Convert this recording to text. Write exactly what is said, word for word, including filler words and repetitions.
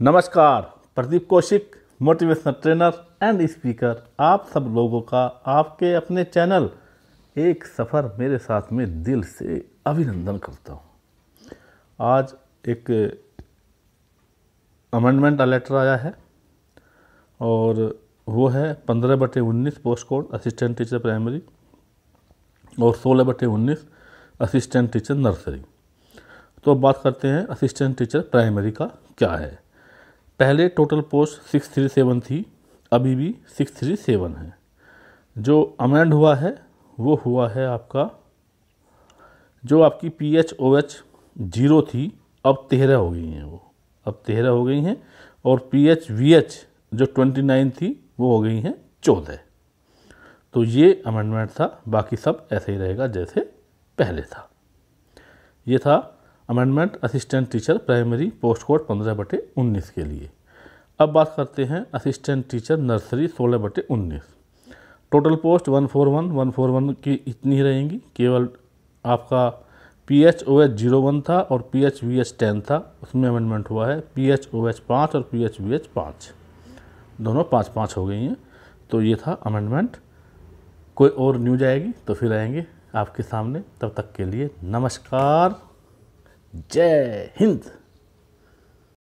नमस्कार, Pradeep Kaushik, motivational trainer and speaker, आप सब लोगों का आपके अपने चैनल एक सफ़र मेरे साथ में दिल से अभिनंदन करता हूँ। आज एक अमेंडमेंट का लेटर आया है और वो है पंद्रह बटे उन्नीस post code assistant teacher primary और सोलह बटे उन्नीस असिस्टेंट टीचर नर्सरी। तो बात करते हैं असिस्टेंट टीचर प्राइमरी का क्या है। पहले total post six three seven थी, अभी भी सिक्स थ्री सेवन है। जो अमेंड हुआ है वो हुआ है आपका, जो आपकी P H O H zero थी अब तेरह हो गई हैं, वो अब तेरह हो गई हैं। और पी एच वी एच जो ट्वेंटी नाइन थी वो हो गई हैं चौदह। तो ये अमेंडमेंट था, बाकी सब ऐसे ही रहेगा जैसे पहले था। ये था amendment assistant teacher primary post code पंद्रह बटे उन्नीस के लिए। अब बात करते हैं असिस्टेंट टीचर नर्सरी सोलह बटे उन्नीस। Total post one four one one four one की इतनी ही रहेंगी, केवल आपका P H O H zero one था और P H V H ten था, उसमें अमेंडमेंट हुआ है पी एच ओ एच पाँच और पी एच वी एच पाँच, दोनों पाँच पाँच हो गई हैं। तो ये था अमेंडमेंट। कोई और न्यूज आएगी तो फिर आएंगे आपके सामने, तब तक के लिए नमस्कार, जय हिंद।